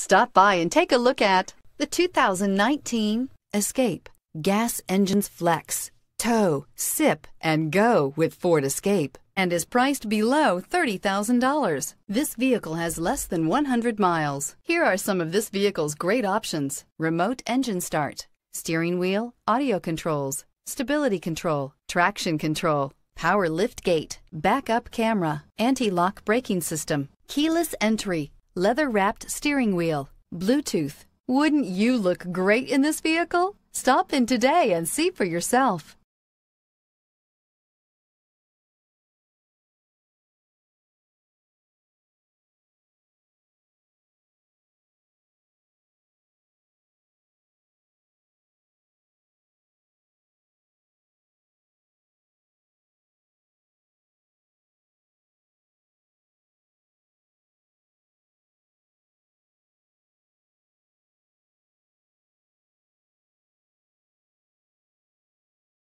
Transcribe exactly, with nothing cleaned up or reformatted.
Stop by and take a look at the two thousand nineteen Escape. Gas engines flex, tow, sip, and go with Ford Escape, and is priced below thirty thousand dollars. This vehicle has less than one hundred miles. Here are some of this vehicle's great options: remote engine start, steering wheel audio controls, stability control, traction control, power lift gate, backup camera, anti-lock braking system, keyless entry, leather-wrapped steering wheel, Bluetooth. Wouldn't you look great in this vehicle? Stop in today and see for yourself.